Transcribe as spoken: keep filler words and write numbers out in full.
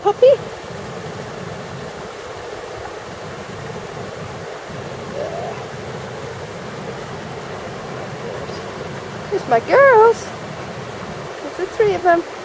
puppy? There's my girls. There's the three of them.